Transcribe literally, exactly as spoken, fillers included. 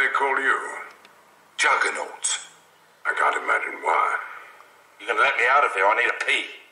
they call you? Juggernauts. I can't imagine why. You can let me out of here. I need a pee.